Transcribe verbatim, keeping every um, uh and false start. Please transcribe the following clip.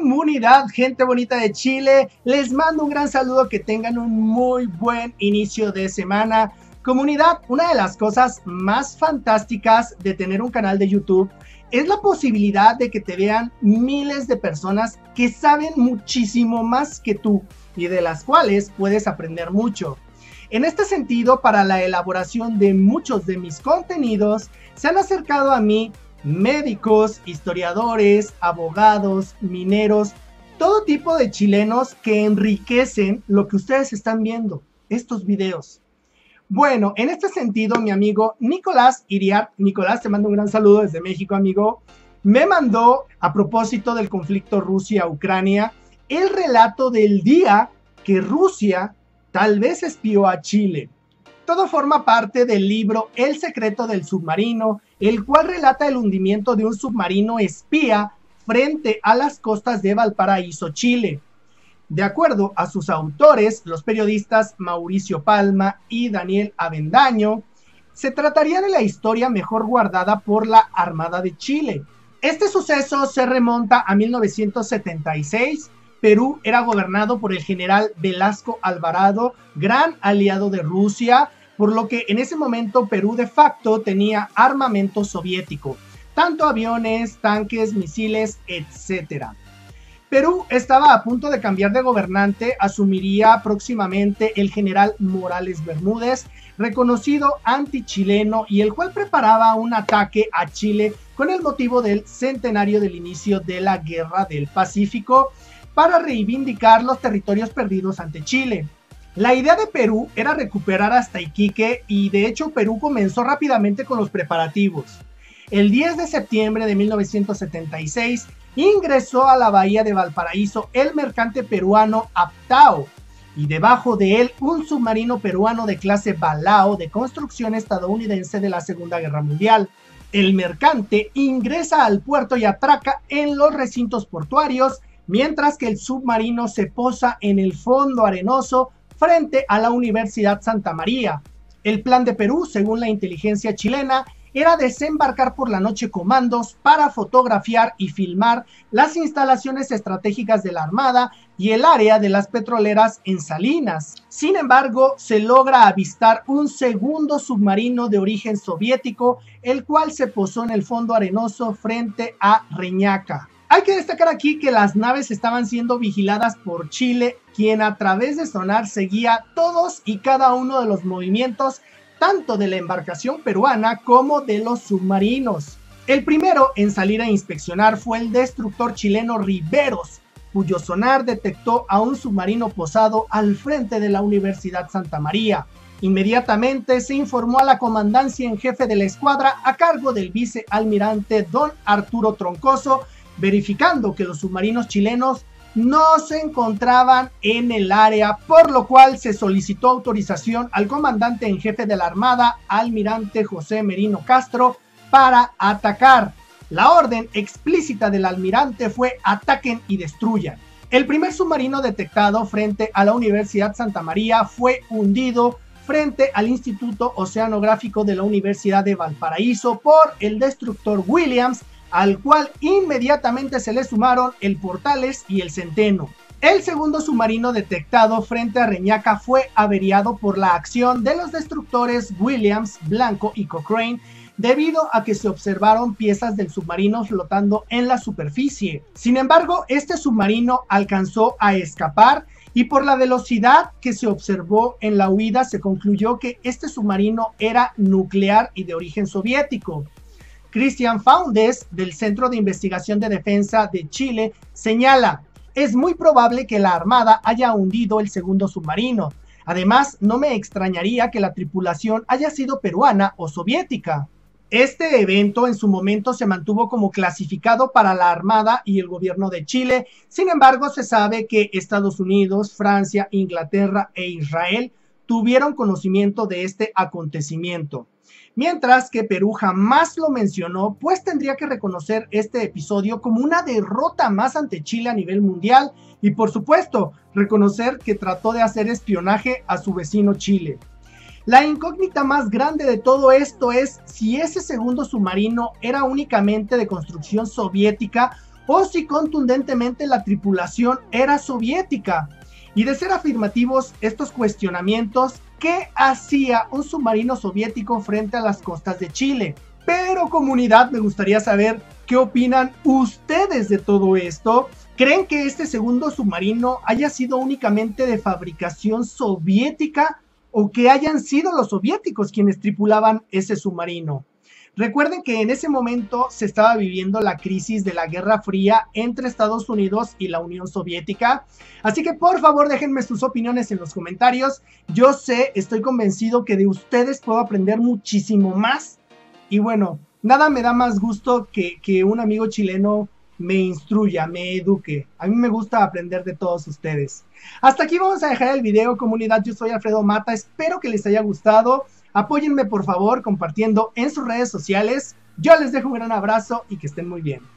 Comunidad, gente bonita de Chile, les mando un gran saludo, que tengan un muy buen inicio de semana. Comunidad, una de las cosas más fantásticas de tener un canal de YouTube es la posibilidad de que te vean miles de personas que saben muchísimo más que tú y de las cuales puedes aprender mucho. En este sentido, para la elaboración de muchos de mis contenidos, se han acercado a mí médicos, historiadores, abogados, mineros, todo tipo de chilenos que enriquecen lo que ustedes están viendo, estos videos. Bueno, en este sentido, mi amigo Nicolás Iriart, Nicolás, te mando un gran saludo desde México, amigo, me mandó, a propósito del conflicto Rusia-Ucrania, el relato del día que Rusia tal vez espió a Chile. Todo forma parte del libro El secreto del submarino, el cual relata el hundimiento de un submarino espía frente a las costas de Valparaíso, Chile. De acuerdo a sus autores, los periodistas Mauricio Palma y Daniel Avendaño, se trataría de la historia mejor guardada por la Armada de Chile. Este suceso se remonta a mil novecientos setenta y seis. Perú era gobernado por el general Velasco Alvarado, gran aliado de Rusia, por lo que en ese momento Perú de facto tenía armamento soviético, tanto aviones, tanques, misiles, etcétera. Perú estaba a punto de cambiar de gobernante, asumiría próximamente el general Morales Bermúdez, reconocido antichileno, y el cual preparaba un ataque a Chile con el motivo del centenario del inicio de la Guerra del Pacífico, para reivindicar los territorios perdidos ante Chile. La idea de Perú era recuperar hasta Iquique, y de hecho Perú comenzó rápidamente con los preparativos. El diez de septiembre de mil novecientos setenta y seis ingresó a la bahía de Valparaíso el mercante peruano Aptao, y debajo de él un submarino peruano de clase Balao de construcción estadounidense de la Segunda Guerra Mundial. El mercante ingresa al puerto y atraca en los recintos portuarios, mientras que el submarino se posa en el fondo arenoso frente a la Universidad Santa María. El plan de Perú, según la inteligencia chilena, era desembarcar por la noche comandos para fotografiar y filmar las instalaciones estratégicas de la Armada y el área de las petroleras en Salinas. Sin embargo, se logra avistar un segundo submarino de origen soviético, el cual se posó en el fondo arenoso frente a Reñaca. Hay que destacar aquí que las naves estaban siendo vigiladas por Chile, quien a través de sonar seguía todos y cada uno de los movimientos, tanto de la embarcación peruana como de los submarinos. El primero en salir a inspeccionar fue el destructor chileno Riveros, cuyo sonar detectó a un submarino posado al frente de la Universidad Santa María. Inmediatamente se informó a la comandancia en jefe de la escuadra, a cargo del vicealmirante don Arturo Troncoso, verificando que los submarinos chilenos no se encontraban en el área, por lo cual se solicitó autorización al comandante en jefe de la Armada, almirante José Merino Castro, para atacar. La orden explícita del almirante fue: ataquen y destruyan. El primer submarino detectado frente a la Universidad Santa María fue hundido frente al Instituto Oceanográfico de la Universidad de Valparaíso por el destructor Williams, al cual inmediatamente se le sumaron el Portales y el Centeno. El segundo submarino detectado frente a Reñaca fue averiado por la acción de los destructores Williams, Blanco y Cochrane, debido a que se observaron piezas del submarino flotando en la superficie. Sin embargo, este submarino alcanzó a escapar, y por la velocidad que se observó en la huida se concluyó que este submarino era nuclear y de origen soviético. Christian Faundes, del Centro de Investigación de Defensa de Chile, señala: es muy probable que la Armada haya hundido el segundo submarino. Además, no me extrañaría que la tripulación haya sido peruana o soviética. Este evento en su momento se mantuvo como clasificado para la Armada y el gobierno de Chile. Sin embargo, se sabe que Estados Unidos, Francia, Inglaterra e Israel tuvieron conocimiento de este acontecimiento, mientras que Perú jamás lo mencionó, pues tendría que reconocer este episodio como una derrota más ante Chile a nivel mundial, y por supuesto reconocer que trató de hacer espionaje a su vecino Chile. La incógnita más grande de todo esto es si ese segundo submarino era únicamente de construcción soviética o si contundentemente la tripulación era soviética. Y de ser afirmativos estos cuestionamientos, ¿qué hacía un submarino soviético frente a las costas de Chile? Pero comunidad, me gustaría saber qué opinan ustedes de todo esto. ¿Creen que este segundo submarino haya sido únicamente de fabricación soviética o que hayan sido los soviéticos quienes tripulaban ese submarino? Recuerden que en ese momento se estaba viviendo la crisis de la Guerra Fría entre Estados Unidos y la Unión Soviética. Así que por favor déjenme sus opiniones en los comentarios. Yo sé, estoy convencido que de ustedes puedo aprender muchísimo más. Y bueno, nada me da más gusto que, que un amigo chileno me instruya, me eduque. A mí me gusta aprender de todos ustedes. Hasta aquí vamos a dejar el video, comunidad. Yo soy Alfredo Mata, espero que les haya gustado. Apóyenme por favor compartiendo en sus redes sociales. Yo les dejo un gran abrazo y que estén muy bien.